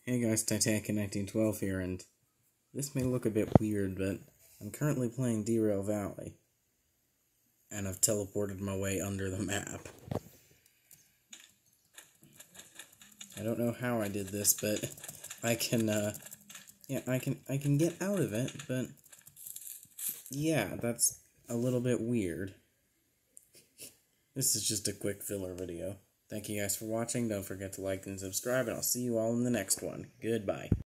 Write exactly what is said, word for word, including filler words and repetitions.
Hey guys, Titanic in nineteen twelve here, and this may look a bit weird, but I'm currently playing Derail Valley, and I've teleported my way under the map. I don't know how I did this, but I can, uh, yeah, I can, I can get out of it, but yeah, that's a little bit weird. This is just a quick filler video. Thank you guys for watching. Don't forget to like and subscribe, and I'll see you all in the next one. Goodbye.